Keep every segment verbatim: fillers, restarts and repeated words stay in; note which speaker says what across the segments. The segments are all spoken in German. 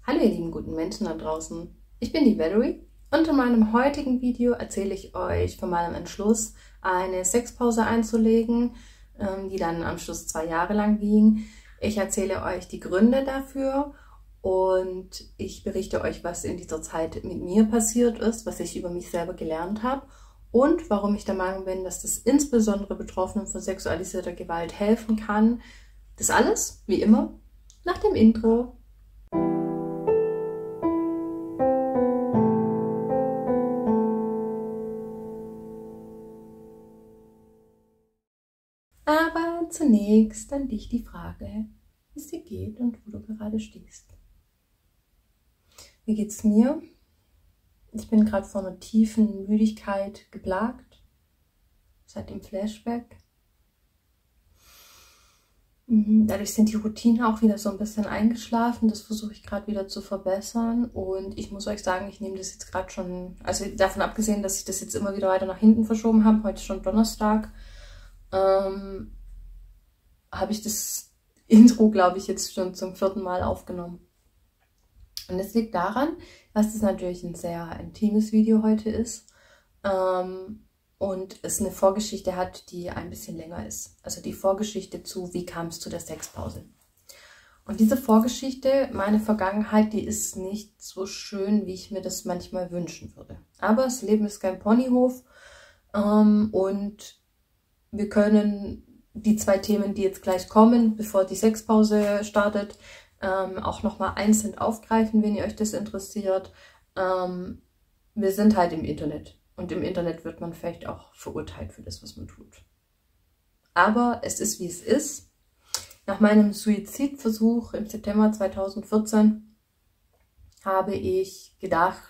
Speaker 1: Hallo ihr lieben guten Menschen da draußen, ich bin die Valerie und in meinem heutigen Video erzähle ich euch von meinem Entschluss, eine Sexpause einzulegen, die dann am Schluss zwei Jahre lang ging. Ich erzähle euch die Gründe dafür und ich berichte euch, was in dieser Zeit mit mir passiert ist, was ich über mich selber gelernt habe und warum ich der Meinung bin, dass das insbesondere Betroffenen von sexualisierter Gewalt helfen kann. Das alles, wie immer, nach dem Intro. Aber zunächst an dich die Frage, wie es dir geht und wo du gerade stehst. Wie geht's mir? Ich bin gerade von einer tiefen Müdigkeit geplagt, seit dem Flashback. Dadurch sind die Routinen auch wieder so ein bisschen eingeschlafen. Das versuche ich gerade wieder zu verbessern. Und ich muss euch sagen, ich nehme das jetzt gerade schon, also davon abgesehen, dass ich das jetzt immer wieder weiter nach hinten verschoben habe, heute schon Donnerstag, ähm, habe ich das Intro, glaube ich, jetzt schon zum vierten Mal aufgenommen. Und das liegt daran, dass es natürlich ein sehr intimes Video heute ist ähm, und es eine Vorgeschichte hat, die ein bisschen länger ist. Also die Vorgeschichte zu, wie kam es zu der Sexpause. Und diese Vorgeschichte, meine Vergangenheit, die ist nicht so schön, wie ich mir das manchmal wünschen würde. Aber das Leben ist kein Ponyhof ähm, und wir können die zwei Themen, die jetzt gleich kommen, bevor die Sexpause startet, ähm, auch nochmal einzeln aufgreifen, wenn ihr euch das interessiert. Ähm, wir sind halt im Internet und im Internet wird man vielleicht auch verurteilt für das, was man tut. Aber es ist, wie es ist. Nach meinem Suizidversuch im September zweitausendvierzehn habe ich gedacht,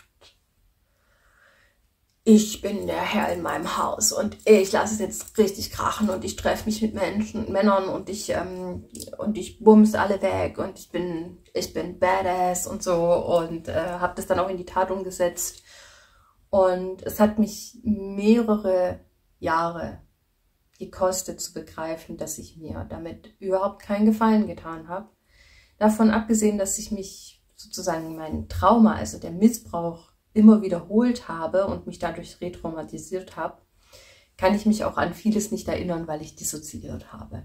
Speaker 1: ich bin der Herr in meinem Haus und ich lasse es jetzt richtig krachen und ich treffe mich mit Menschen, Männern und ich ähm, und ich bums alle weg und ich bin ich bin badass und so und äh, habe das dann auch in die Tat umgesetzt. Und es hat mich mehrere Jahre gekostet zu begreifen, dass ich mir damit überhaupt keinen Gefallen getan habe. Davon abgesehen, dass ich mich sozusagen mein Trauma, also der Missbrauch, immer wiederholt habe und mich dadurch retraumatisiert habe, kann ich mich auch an vieles nicht erinnern, weil ich dissoziiert habe.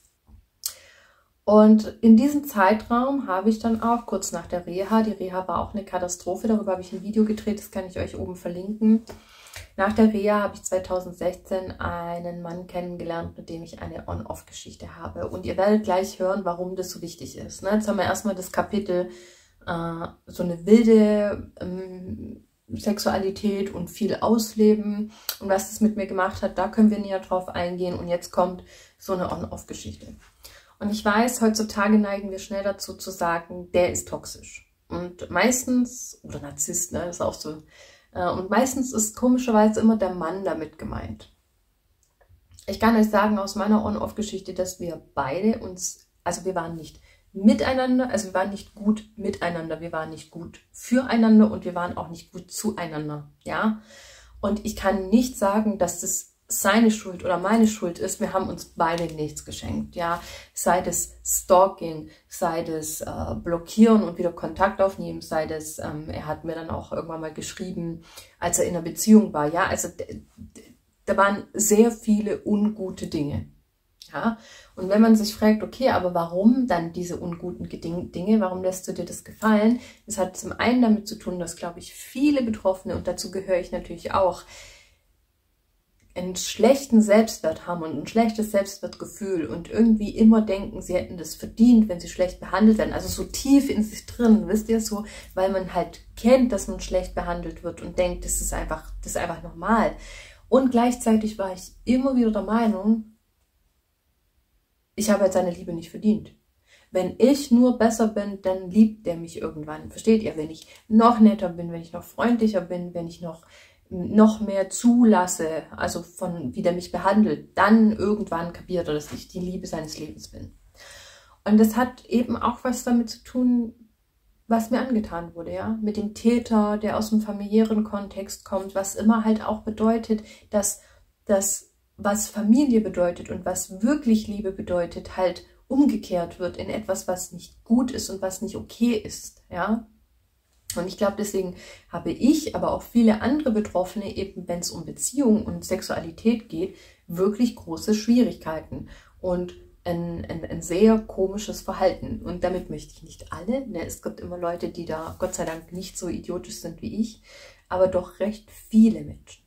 Speaker 1: Und in diesem Zeitraum habe ich dann auch kurz nach der Reha, die Reha war auch eine Katastrophe, darüber habe ich ein Video gedreht, das kann ich euch oben verlinken. Nach der Reha habe ich zweitausendsechzehn einen Mann kennengelernt, mit dem ich eine On-Off-Geschichte habe. Und ihr werdet gleich hören, warum das so wichtig ist. Jetzt haben wir erstmal das Kapitel so eine wilde ähm, Sexualität und viel Ausleben und was das mit mir gemacht hat, da können wir näher drauf eingehen und jetzt kommt so eine On-Off-Geschichte. Und ich weiß, heutzutage neigen wir schnell dazu zu sagen, der ist toxisch und meistens, oder Narzisst, ne, ist auch so, äh, und meistens ist komischerweise immer der Mann damit gemeint. Ich kann euch sagen aus meiner On-Off-Geschichte, dass wir beide uns, also wir waren nicht miteinander, also wir waren nicht gut miteinander, wir waren nicht gut füreinander und wir waren auch nicht gut zueinander, ja. Und ich kann nicht sagen, dass das seine Schuld oder meine Schuld ist, wir haben uns beide nichts geschenkt, ja. Sei das Stalking, sei das äh, Blockieren und wieder Kontakt aufnehmen, sei das, ähm, er hat mir dann auch irgendwann mal geschrieben, als er in einer Beziehung war, ja. Also da waren sehr viele ungute Dinge. Ja, und wenn man sich fragt, okay, aber warum dann diese unguten Dinge, warum lässt du dir das gefallen? Das hat zum einen damit zu tun, dass, glaube ich, viele Betroffene, und dazu gehöre ich natürlich auch, einen schlechten Selbstwert haben und ein schlechtes Selbstwertgefühl und irgendwie immer denken, sie hätten das verdient, wenn sie schlecht behandelt werden. Also so tief in sich drin, wisst ihr, so, weil man halt kennt, dass man schlecht behandelt wird und denkt, das ist einfach, das ist einfach normal. Und gleichzeitig war ich immer wieder der Meinung, ich habe jetzt seine Liebe nicht verdient. Wenn ich nur besser bin, dann liebt der mich irgendwann. Versteht ihr? Wenn ich noch netter bin, wenn ich noch freundlicher bin, wenn ich noch, noch mehr zulasse, also von wie der mich behandelt, dann irgendwann kapiert er, dass ich die Liebe seines Lebens bin. Und das hat eben auch was damit zu tun, was mir angetan wurde, ja, mit dem Täter, der aus dem familiären Kontext kommt, was immer halt auch bedeutet, dass das, was Familie bedeutet und was wirklich Liebe bedeutet, halt umgekehrt wird in etwas, was nicht gut ist und was nicht okay ist, ja. Und ich glaube, deswegen habe ich, aber auch viele andere Betroffene, eben wenn es um Beziehung und Sexualität geht, wirklich große Schwierigkeiten und ein, ein, ein sehr komisches Verhalten. Und damit möchte ich nicht alle, ne? Es gibt immer Leute, die da Gott sei Dank nicht so idiotisch sind wie ich, aber doch recht viele Menschen.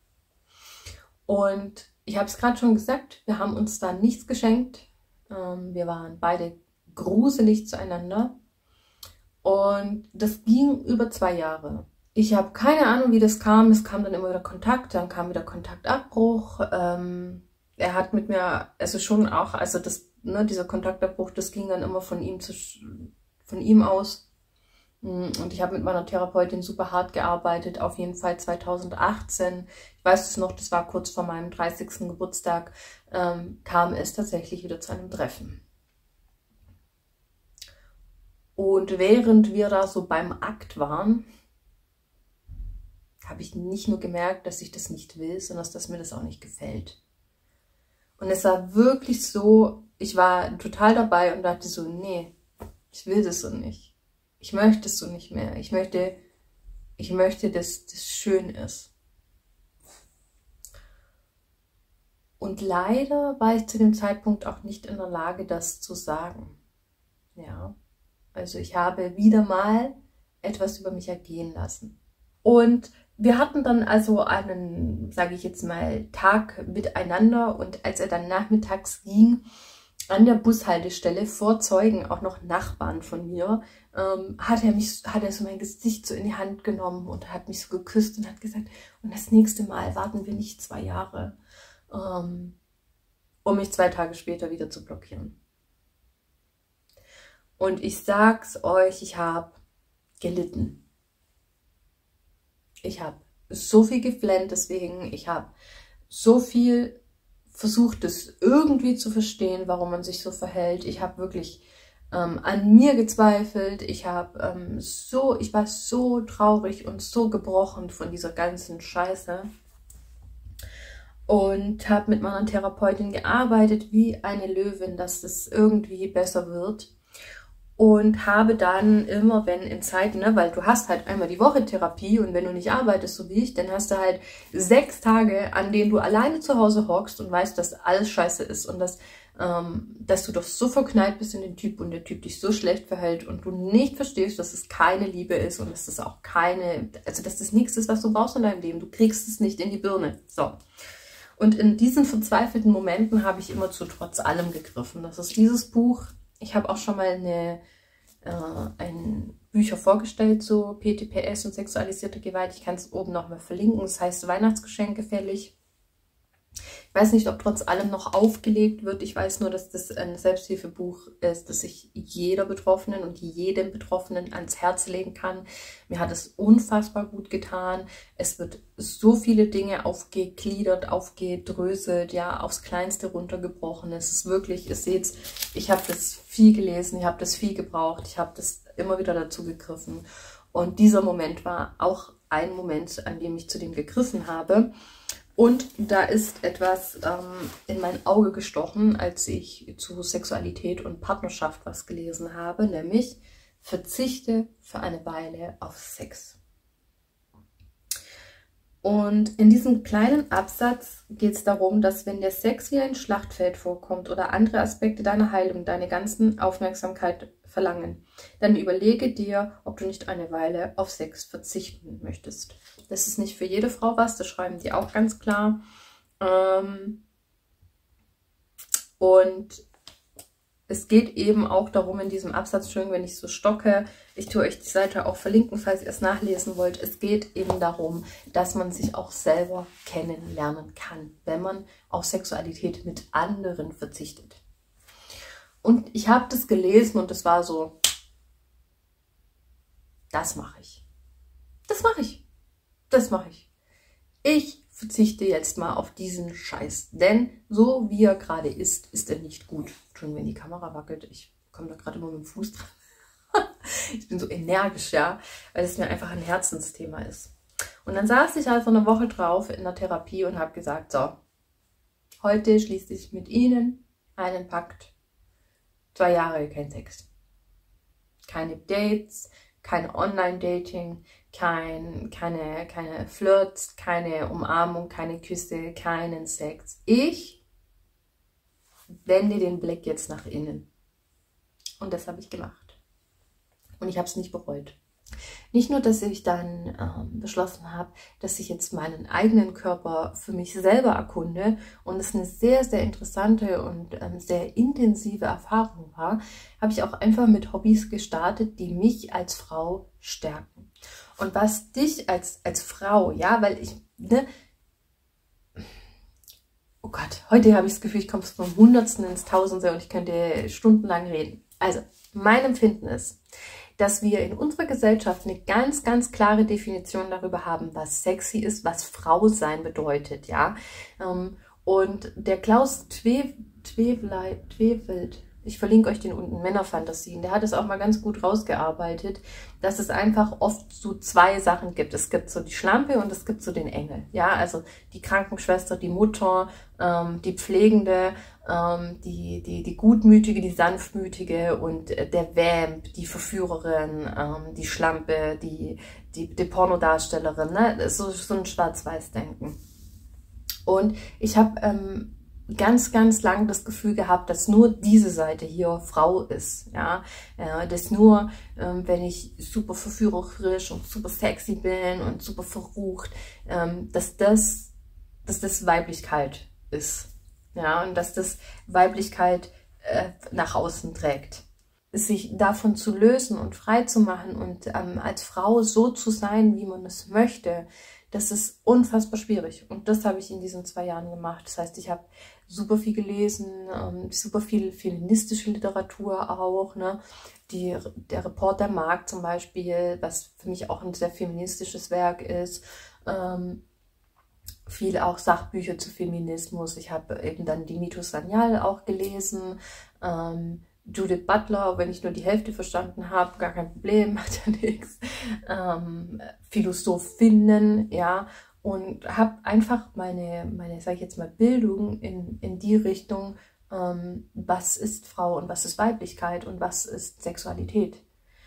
Speaker 1: Und ich habe es gerade schon gesagt, wir haben uns da nichts geschenkt. Ähm, wir waren beide gruselig zueinander. Und das ging über zwei Jahre. Ich habe keine Ahnung, wie das kam. Es kam dann immer wieder Kontakt, dann kam wieder Kontaktabbruch. Ähm, er hat mit mir, also schon auch, also das, ne, dieser Kontaktabbruch, das ging dann immer von ihm zu, von ihm aus. Und ich habe mit meiner Therapeutin super hart gearbeitet, auf jeden Fall zweitausendachtzehn. Ich weiß es noch, das war kurz vor meinem dreißigsten Geburtstag, ähm, kam es tatsächlich wieder zu einem Treffen. Und während wir da so beim Akt waren, habe ich nicht nur gemerkt, dass ich das nicht will, sondern dass mir das auch nicht gefällt. Und es war wirklich so, ich war total dabei und dachte so, nee, ich will das so nicht. Ich möchte es so nicht mehr. Ich möchte, ich möchte, dass das schön ist. Und leider war ich zu dem Zeitpunkt auch nicht in der Lage, das zu sagen. Ja, also ich habe wieder mal etwas über mich ergehen lassen. Und wir hatten dann also einen, sage ich jetzt mal, Tag miteinander und als er dann nachmittags ging, an der Bushaltestelle vor Zeugen, auch noch Nachbarn von mir, ähm, hat er mich, hat er so mein Gesicht so in die Hand genommen und hat mich so geküsst und hat gesagt, und das nächste Mal warten wir nicht zwei Jahre, ähm, um mich zwei Tage später wieder zu blockieren. Und ich sag's euch, ich habe gelitten. Ich habe so viel geflennt deswegen, ich habe so viel versucht, es irgendwie zu verstehen, warum man sich so verhält. Ich habe wirklich ähm, an mir gezweifelt. Ich habe ähm, so, ich war so traurig und so gebrochen von dieser ganzen Scheiße. Und habe mit meiner Therapeutin gearbeitet wie eine Löwin, dass das irgendwie besser wird. Und habe dann immer, wenn in Zeiten, ne, weil du hast halt einmal die Woche Therapie und wenn du nicht arbeitest, so wie ich, dann hast du halt sechs Tage, an denen du alleine zu Hause hockst und weißt, dass alles scheiße ist und dass, ähm, dass du doch so verknallt bist in den Typ und der Typ dich so schlecht verhält und du nicht verstehst, dass es keine Liebe ist und dass das auch keine, also dass das nichts ist, was du brauchst in deinem Leben. Du kriegst es nicht in die Birne. So. Und in diesen verzweifelten Momenten habe ich immer zu Trotz allem gegriffen. Das ist dieses Buch. Ich habe auch schon mal eine, äh, ein Bücher vorgestellt, so P T P S und sexualisierte Gewalt. Ich kann es oben nochmal verlinken. Das heißt Weihnachtsgeschenke fällig. Ich weiß nicht, ob trotz allem noch aufgelegt wird. Ich weiß nur, dass das ein Selbsthilfebuch ist, das ich jeder Betroffenen und jedem Betroffenen ans Herz legen kann. Mir hat es unfassbar gut getan. Es wird so viele Dinge aufgegliedert, aufgedröselt, ja, aufs Kleinste runtergebrochen. Es ist wirklich, ihr seht, ich habe das viel gelesen, ich habe das viel gebraucht, ich habe das immer wieder dazu gegriffen. Und dieser Moment war auch ein Moment, an dem ich zu dem gegriffen habe. Und da ist etwas ähm, in mein Auge gestochen, als ich zu Sexualität und Partnerschaft was gelesen habe, nämlich verzichte für eine Weile auf Sex. Und in diesem kleinen Absatz geht es darum, dass wenn der Sex wie ein Schlachtfeld vorkommt oder andere Aspekte deiner Heilung deine ganzen Aufmerksamkeit verlangen, dann überlege dir, ob du nicht eine Weile auf Sex verzichten möchtest. Das ist nicht für jede Frau was, das schreiben die auch ganz klar. Ähm und es geht eben auch darum in diesem Absatz, Entschuldigung, wenn ich so stocke, ich tue euch die Seite auch verlinken, falls ihr es nachlesen wollt. Es geht eben darum, dass man sich auch selber kennenlernen kann, wenn man auf Sexualität mit anderen verzichtet. Und ich habe das gelesen und es war so, das mache ich. Das mache ich. Das mache ich. Ich verzichte jetzt mal auf diesen Scheiß, denn so wie er gerade ist, ist er nicht gut. Schon wenn die Kamera wackelt, ich komme da gerade immer mit dem Fuß dran. Ich bin so energisch, ja, weil es mir einfach ein Herzensthema ist. Und dann saß ich also eine Woche drauf in der Therapie und habe gesagt, so, heute schließe ich mit Ihnen einen Pakt. Zwei Jahre kein Sex. Keine Dates, kein Online-Dating, kein, keine, keine Flirts, keine Umarmung, keine Küsse, keinen Sex. Ich wende den Blick jetzt nach innen. Und das habe ich gemacht. Und ich habe es nicht bereut. Nicht nur, dass ich dann ähm, beschlossen habe, dass ich jetzt meinen eigenen Körper für mich selber erkunde und es eine sehr, sehr interessante und ähm, sehr intensive Erfahrung war, habe ich auch einfach mit Hobbys gestartet, die mich als Frau stärken. Und was dich als, als Frau, ja, weil ich, ne, oh Gott, heute habe ich das Gefühl, ich komme vom Hundertsten ins Tausendste und ich könnte stundenlang reden. Also, mein Empfinden ist, dass wir in unserer Gesellschaft eine ganz, ganz klare Definition darüber haben, was sexy ist, was Frau sein bedeutet, ja. Und der Klaus Twevelt, ich verlinke euch den unten, Männerfantasien, der hat es auch mal ganz gut rausgearbeitet, dass es einfach oft so zwei Sachen gibt. Es gibt so die Schlampe und es gibt so den Engel, ja, also die Krankenschwester, die Mutter, ähm, die Pflegende, ähm, die, die, die Gutmütige, die Sanftmütige und der Vamp, die Verführerin, ähm, die Schlampe, die, die, die Pornodarstellerin, ne? Das ist so, so ein Schwarz-Weiß-Denken. Und ich habe ähm, ganz, ganz lang das Gefühl gehabt, dass nur diese Seite hier Frau ist, ja, ja dass nur, ähm, wenn ich super verführerisch und super sexy bin und super verrucht, ähm, dass das, dass das Weiblichkeit ist, ja, und dass das Weiblichkeit äh, nach außen trägt. Sich davon zu lösen und frei zu machen und ähm, als Frau so zu sein, wie man es möchte, das ist unfassbar schwierig. Und das habe ich in diesen zwei Jahren gemacht. Das heißt, ich habe super viel gelesen, ähm, super viel feministische Literatur auch, ne? Die, der Reporter Markt zum Beispiel, was für mich auch ein sehr feministisches Werk ist. Ähm, viel auch Sachbücher zu Feminismus. Ich habe eben dann die Mito Sanyal auch gelesen. Ähm, Judith Butler, wenn ich nur die Hälfte verstanden habe, gar kein Problem, macht ja nichts. Ähm, Philosophinnen, ja, und habe einfach meine, meine, sage ich jetzt mal, Bildung in, in die Richtung, ähm, was ist Frau und was ist Weiblichkeit und was ist Sexualität.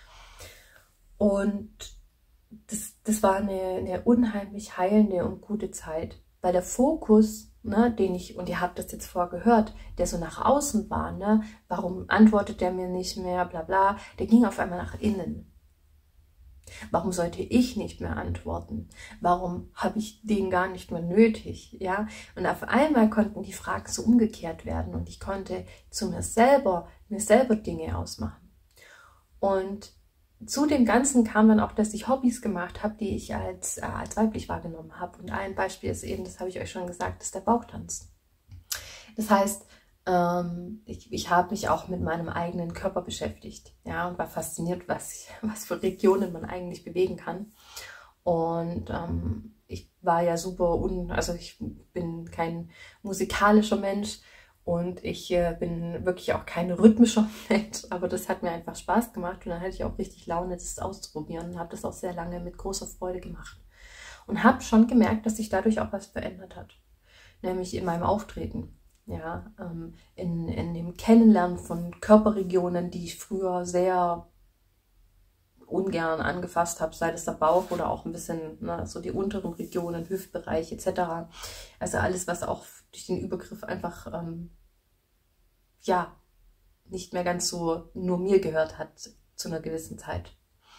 Speaker 1: Und das, das war eine, eine unheimlich heilende und gute Zeit, weil der Fokus, ne, den ich, und ihr habt das jetzt vorher gehört, der so nach außen war, ne, warum antwortet der mir nicht mehr, bla bla, der ging auf einmal nach innen. Warum sollte ich nicht mehr antworten? Warum habe ich den gar nicht mehr nötig? Ja? Und auf einmal konnten die Fragen so umgekehrt werden und ich konnte zu mir selber, mir selber Dinge ausmachen. Und zu dem Ganzen kam dann auch, dass ich Hobbys gemacht habe, die ich als, äh, als weiblich wahrgenommen habe. Und ein Beispiel ist eben, das habe ich euch schon gesagt, ist der Bauchtanz. Das heißt, ähm, ich, ich habe mich auch mit meinem eigenen Körper beschäftigt, ja, und war fasziniert, was, ich, was für Regionen man eigentlich bewegen kann. Und ähm, ich war ja super, un, also ich bin kein musikalischer Mensch. Und ich äh, bin wirklich auch kein rhythmischer Mensch, aber das hat mir einfach Spaß gemacht und dann hatte ich auch richtig Laune, das auszuprobieren und habe das auch sehr lange mit großer Freude gemacht. Und habe schon gemerkt, dass sich dadurch auch was verändert hat, nämlich in meinem Auftreten, ja, ähm, in, in dem Kennenlernen von Körperregionen, die ich früher sehr ungern angefasst habe, sei es der Bauch oder auch ein bisschen, ne, so die unteren Regionen, Hüftbereich et cetera. Also alles, was auch durch den Übergriff einfach, ähm, ja, nicht mehr ganz so nur mir gehört hat zu einer gewissen Zeit.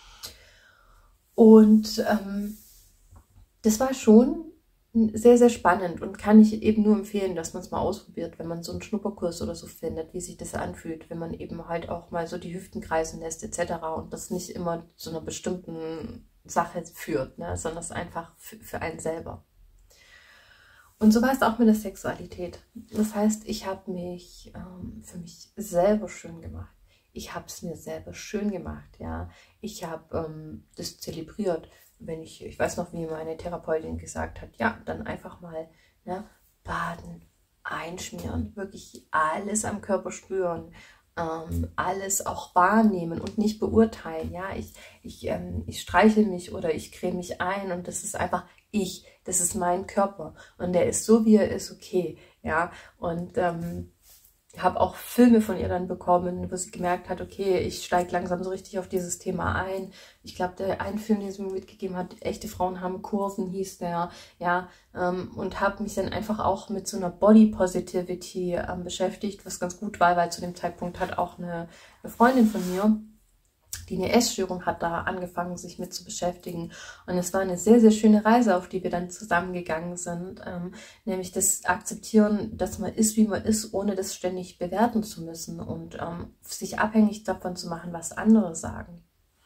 Speaker 1: Und ähm, das war schon sehr, sehr spannend und kann ich eben nur empfehlen, dass man es mal ausprobiert, wenn man so einen Schnupperkurs oder so findet, wie sich das anfühlt, wenn man eben halt auch mal so die Hüften kreisen lässt et cetera und das nicht immer zu einer bestimmten Sache führt, ne, sondern es einfach für, für einen selber. Und so war es auch mit der Sexualität. Das heißt, ich habe mich ähm, für mich selber schön gemacht. Ich habe es mir selber schön gemacht, ja. Ich habe ähm, das zelebriert. Wenn ich, ich weiß noch, wie meine Therapeutin gesagt hat, ja, dann einfach mal, ne, baden, einschmieren, wirklich alles am Körper spüren, ähm, alles auch wahrnehmen und nicht beurteilen, ja, ich, ich, ähm, ich streichel mich oder ich creme mich ein und das ist einfach ich, das ist mein Körper und der ist so, wie er ist, okay, ja, und ähm, habe auch Filme von ihr dann bekommen, wo sie gemerkt hat, okay, ich steige langsam so richtig auf dieses Thema ein. Ich glaube, der ein Film, den sie mir mitgegeben hat, Echte Frauen haben Kurven, hieß der, ja, ähm, und habe mich dann einfach auch mit so einer Body Positivity ähm, beschäftigt, was ganz gut war, weil zu dem Zeitpunkt hat auch eine, eine Freundin von mir, die eine Essstörung hat, da angefangen, sich mit zu beschäftigen. Und es war eine sehr, sehr schöne Reise, auf die wir dann zusammengegangen sind. Ähm, nämlich das Akzeptieren, dass man ist, wie man ist, ohne das ständig bewerten zu müssen und ähm, sich abhängig davon zu machen, was andere sagen.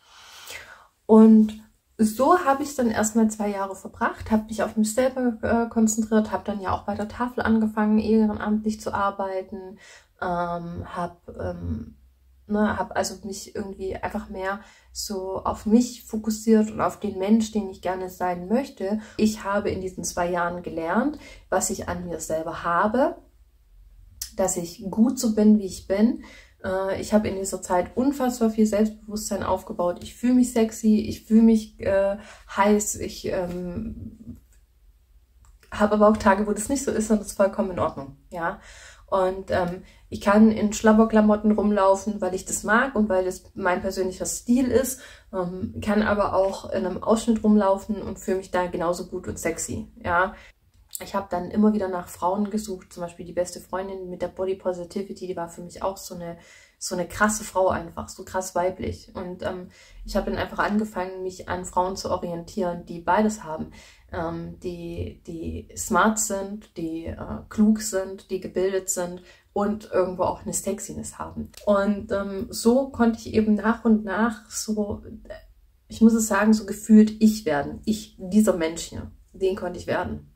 Speaker 1: Und so habe ich dann erstmal zwei Jahre verbracht, habe mich auf mich selber äh, konzentriert, habe dann ja auch bei der Tafel angefangen, ehrenamtlich zu arbeiten, ähm, habe... Ähm, Ne, habe also mich irgendwie einfach mehr so auf mich fokussiert und auf den Mensch, den ich gerne sein möchte. Ich habe in diesen zwei Jahren gelernt, was ich an mir selber habe, dass ich gut so bin, wie ich bin. Äh, ich habe in dieser Zeit unfassbar viel Selbstbewusstsein aufgebaut. Ich fühle mich sexy, ich fühle mich äh, heiß, ich ähm, habe aber auch Tage, wo das nicht so ist und das ist vollkommen in Ordnung, ja. Und ähm, ich kann in Schlabberklamotten rumlaufen, weil ich das mag und weil das mein persönlicher Stil ist. Ähm, kann aber auch in einem Ausschnitt rumlaufen und fühle mich da genauso gut und sexy. Ja, ich habe dann immer wieder nach Frauen gesucht, zum Beispiel die beste Freundin mit der Body Positivity, die war für mich auch so eine so eine krasse Frau einfach, so krass weiblich. Und ähm, ich habe dann einfach angefangen, mich an Frauen zu orientieren, die beides haben, ähm, die die smart sind, die äh, klug sind, die gebildet sind und irgendwo auch eine Sexiness haben. Und ähm, so konnte ich eben nach und nach so, ich muss es sagen, so gefühlt ich werden. Ich, dieser Mensch hier, den konnte ich werden.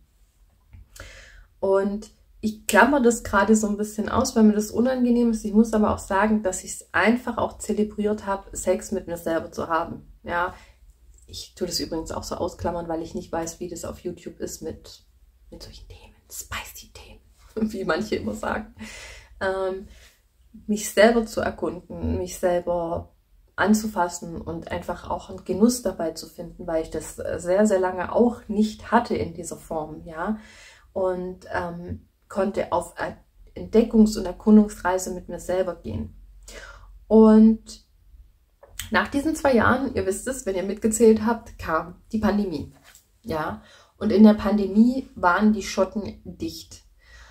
Speaker 1: Und ich klammer das gerade so ein bisschen aus, weil mir das unangenehm ist. Ich muss aber auch sagen, dass ich es einfach auch zelebriert habe, Sex mit mir selber zu haben. Ja, ich tue das übrigens auch so ausklammern, weil ich nicht weiß, wie das auf YouTube ist mit, mit solchen Themen, spicy Themen, wie manche immer sagen. Ähm, mich selber zu erkunden, mich selber anzufassen und einfach auch einen Genuss dabei zu finden, weil ich das sehr, sehr lange auch nicht hatte in dieser Form, ja. Und ähm, konnte auf Entdeckungs- und Erkundungsreise mit mir selber gehen. Und nach diesen zwei Jahren, ihr wisst es, wenn ihr mitgezählt habt, kam die Pandemie. Ja, und in der Pandemie waren die Schotten dicht.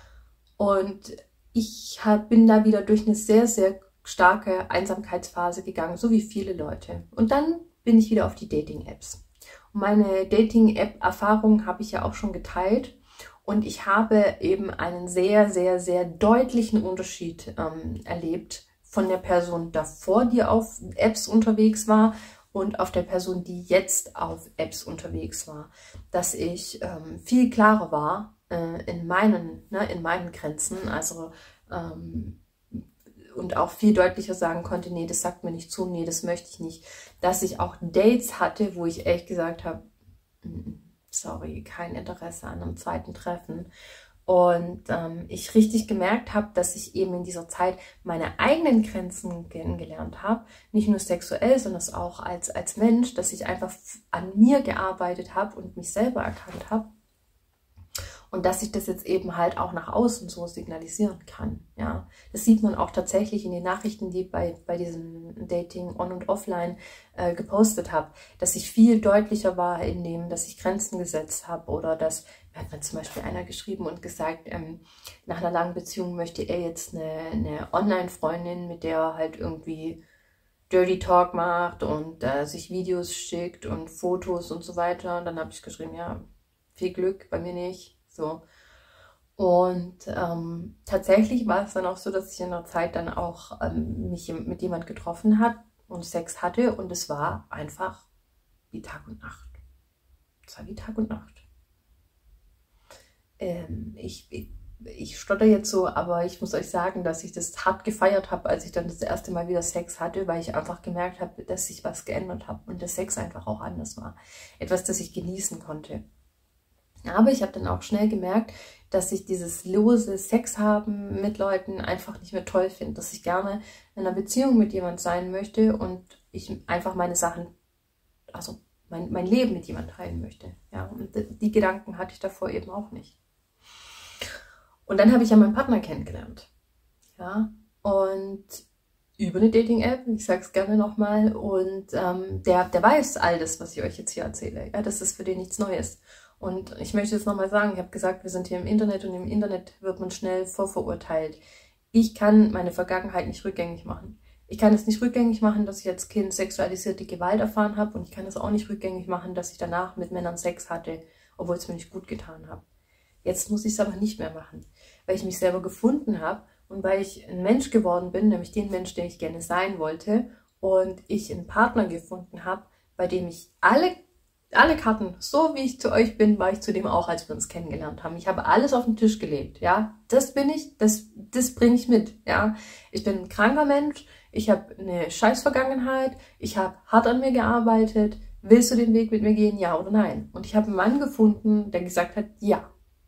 Speaker 1: Und ich hab, bin da wieder durch eine sehr, sehr starke Einsamkeitsphase gegangen, so wie viele Leute. Und dann bin ich wieder auf die Dating-Apps. Und meine Dating-App-Erfahrung habe ich ja auch schon geteilt. Und ich habe eben einen sehr, sehr, sehr deutlichen Unterschied ähm, erlebt von der Person davor, die auf Apps unterwegs war, und auf der Person, die jetzt auf Apps unterwegs war. Dass ich ähm, viel klarer war äh, in meinen, ne, in meinen Grenzen, also ähm, und auch viel deutlicher sagen konnte, nee, das sagt mir nicht zu, nee, das möchte ich nicht. Dass ich auch Dates hatte, wo ich echt gesagt habe, sorry, kein Interesse an einem zweiten Treffen. Und ähm, ich richtig gemerkt habe, dass ich eben in dieser Zeit meine eigenen Grenzen kennengelernt habe. Nicht nur sexuell, sondern auch als, als Mensch, dass ich einfach an mir gearbeitet habe und mich selber erkannt habe. Und dass ich das jetzt eben halt auch nach außen so signalisieren kann. Ja, das sieht man auch tatsächlich in den Nachrichten, die ich bei, bei diesem Dating on und offline äh, gepostet habe, dass ich viel deutlicher war in dem, dass ich Grenzen gesetzt habe, oder dass, hat mir zum Beispiel einer geschrieben und gesagt, ähm, nach einer langen Beziehung möchte er jetzt eine, eine Online-Freundin, mit der er halt irgendwie Dirty Talk macht und äh, sich Videos schickt und Fotos und so weiter. Und dann habe ich geschrieben, ja, viel Glück, bei mir nicht. So. Und ähm, tatsächlich war es dann auch so, dass ich in der Zeit dann auch ähm, mich mit jemand getroffen hat und Sex hatte, und es war einfach wie Tag und Nacht. Es war wie Tag und Nacht. Ähm, ich, ich, ich stotter jetzt so, aber ich muss euch sagen, dass ich das hart gefeiert habe, als ich dann das erste Mal wieder Sex hatte, weil ich einfach gemerkt habe, dass sich was geändert hat und der Sex einfach auch anders war. Etwas, das ich genießen konnte. Aber ich habe dann auch schnell gemerkt, dass ich dieses lose Sex haben mit Leuten einfach nicht mehr toll finde, dass ich gerne in einer Beziehung mit jemand sein möchte und ich einfach meine Sachen, also mein, mein Leben mit jemand teilen möchte. Ja, und die Gedanken hatte ich davor eben auch nicht. Und dann habe ich ja meinen Partner kennengelernt. Ja, und über eine Dating-App, ich sage es gerne nochmal, und ähm, der, der weiß all das, was ich euch jetzt hier erzähle. Ja, das ist für den nichts Neues. Und ich möchte jetzt nochmal sagen, ich habe gesagt, wir sind hier im Internet und im Internet wird man schnell vorverurteilt. Ich kann meine Vergangenheit nicht rückgängig machen. Ich kann es nicht rückgängig machen, dass ich als Kind sexualisierte Gewalt erfahren habe, und ich kann es auch nicht rückgängig machen, dass ich danach mit Männern Sex hatte, obwohl es mir nicht gut getan hat. Jetzt muss ich es aber nicht mehr machen, weil ich mich selber gefunden habe und weil ich ein Mensch geworden bin, nämlich den Mensch, den ich gerne sein wollte, und ich einen Partner gefunden habe, bei dem ich alle, alle Karten, so wie ich zu euch bin, war ich zu dem auch, als wir uns kennengelernt haben. Ich habe alles auf den Tisch gelegt, ja. Das bin ich, das, das bringe ich mit, ja. Ich bin ein kranker Mensch, ich habe eine Scheißvergangenheit, ich habe hart an mir gearbeitet. Willst du den Weg mit mir gehen, ja oder nein? Und ich habe einen Mann gefunden, der gesagt hat, ja.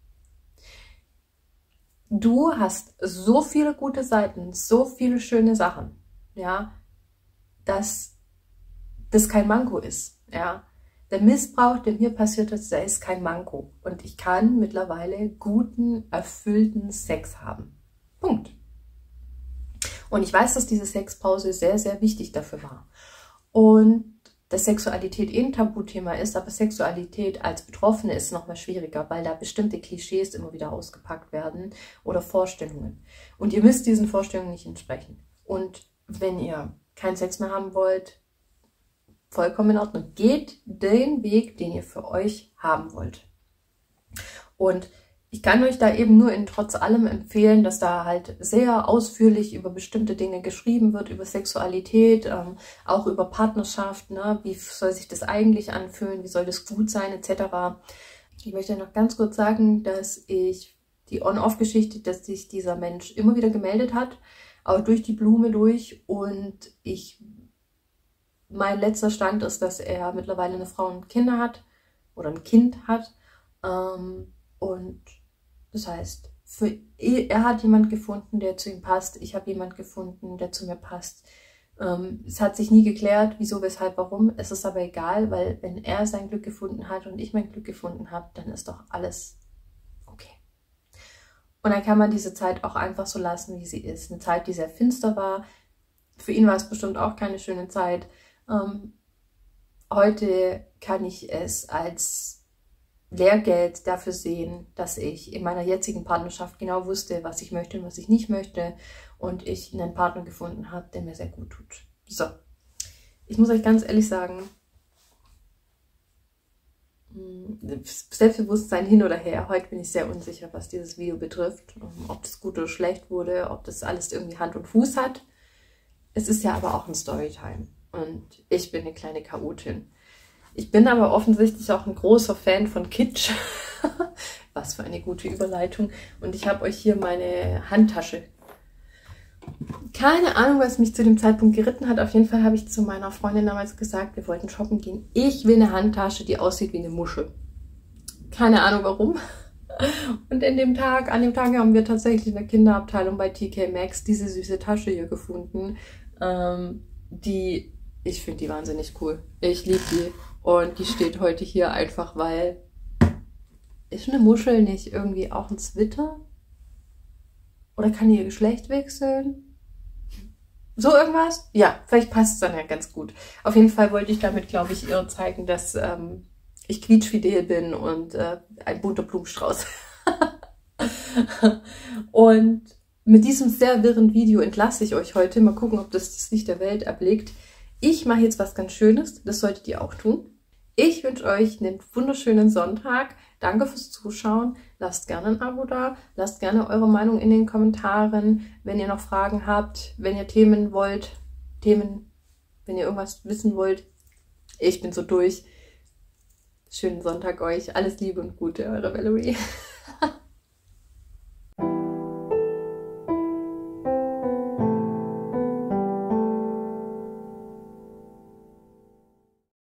Speaker 1: Du hast so viele gute Seiten, so viele schöne Sachen, ja, dass das kein Manko ist, ja. Der Missbrauch, der mir passiert ist, der ist kein Manko. Und ich kann mittlerweile guten, erfüllten Sex haben. Punkt. Und ich weiß, dass diese Sexpause sehr, sehr wichtig dafür war. Und dass Sexualität eh ein Tabuthema ist, aber Sexualität als Betroffene ist noch mal schwieriger, weil da bestimmte Klischees immer wieder ausgepackt werden oder Vorstellungen. Und ihr müsst diesen Vorstellungen nicht entsprechen. Und wenn ihr keinen Sex mehr haben wollt, vollkommen in Ordnung. Geht den Weg, den ihr für euch haben wollt. Und ich kann euch da eben nur in trotz allem empfehlen, dass da halt sehr ausführlich über bestimmte Dinge geschrieben wird, über Sexualität, ähm, auch über Partnerschaft, ne? Wie soll sich das eigentlich anfühlen, wie soll das gut sein, et cetera. Ich möchte noch ganz kurz sagen, dass ich die On-Off-Geschichte, dass sich dieser Mensch immer wieder gemeldet hat, auch durch die Blume durch, und ich, mein letzter Stand ist, dass er mittlerweile eine Frau und Kinder hat oder ein Kind hat, ähm, und das heißt, für, er hat jemand gefunden, der zu ihm passt. Ich habe jemand gefunden, der zu mir passt. Ähm, es hat sich nie geklärt, wieso, weshalb, warum. Es ist aber egal, weil wenn er sein Glück gefunden hat und ich mein Glück gefunden habe, dann ist doch alles okay. Und dann kann man diese Zeit auch einfach so lassen, wie sie ist. Eine Zeit, die sehr finster war. Für ihn war es bestimmt auch keine schöne Zeit. Ähm, heute kann ich es als Lehrgeld dafür sehen, dass ich in meiner jetzigen Partnerschaft genau wusste, was ich möchte und was ich nicht möchte, und ich einen Partner gefunden habe, der mir sehr gut tut. So, ich muss euch ganz ehrlich sagen, Selbstbewusstsein hin oder her, heute bin ich sehr unsicher, was dieses Video betrifft, ob das gut oder schlecht wurde, ob das alles irgendwie Hand und Fuß hat. Es ist ja aber auch ein Storytime und ich bin eine kleine Chaotin. Ich bin aber offensichtlich auch ein großer Fan von Kitsch. Was für eine gute Überleitung. Und ich habe euch hier meine Handtasche. Keine Ahnung, was mich zu dem Zeitpunkt geritten hat. Auf jeden Fall habe ich zu meiner Freundin damals gesagt, wir wollten shoppen gehen. Ich will eine Handtasche, die aussieht wie eine Muschel. Keine Ahnung warum. Und in dem Tag, an dem Tag haben wir tatsächlich in der Kinderabteilung bei T K Maxx diese süße Tasche hier gefunden. Ähm, die, ich finde die wahnsinnig cool. Ich liebe die. Und die steht heute hier einfach, weil, ist eine Muschel nicht irgendwie auch ein Zwitter? Oder kann die ihr Geschlecht wechseln? So irgendwas? Ja, vielleicht passt es dann ja ganz gut. Auf jeden Fall wollte ich damit, glaube ich, ihr zeigen, dass ähm, ich quietschfidel bin und äh, ein bunter Blumenstrauß. Und mit diesem sehr wirren Video entlasse ich euch heute. Mal gucken, ob das das Licht der Welt erblickt. Ich mache jetzt was ganz Schönes. Das solltet ihr auch tun. Ich wünsche euch einen wunderschönen Sonntag. Danke fürs Zuschauen. Lasst gerne ein Abo da. Lasst gerne eure Meinung in den Kommentaren. Wenn ihr noch Fragen habt, wenn ihr Themen wollt, Themen, wenn ihr irgendwas wissen wollt. Ich bin so durch. Schönen Sonntag euch. Alles Liebe und Gute, eure Valerie.